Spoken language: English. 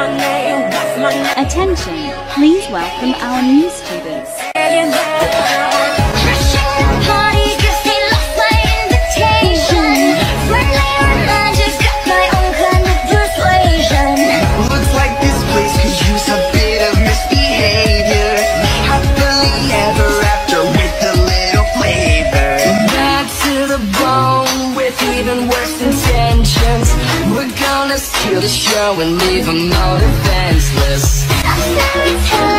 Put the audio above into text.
Attention, please welcome our new students. Looks like this place could use a bit of misbehavior. Happily ever after with a little flavor. Bad to the bone with even worse intentions. We're gonna steal the show and leave them all defenseless.